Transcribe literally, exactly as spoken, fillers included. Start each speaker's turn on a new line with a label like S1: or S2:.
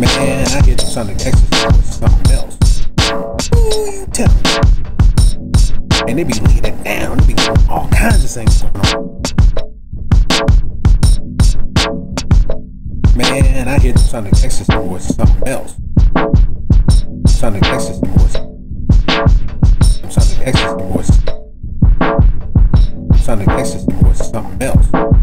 S1: Man, I hear the SonicXTC was something else. Ooh, you tell me. And they be laying it down. They be doing all kinds of things going on. Man, I hear the SonicXTC was something else. SonicXTC was. SonicXTC was. SonicXTC was something else.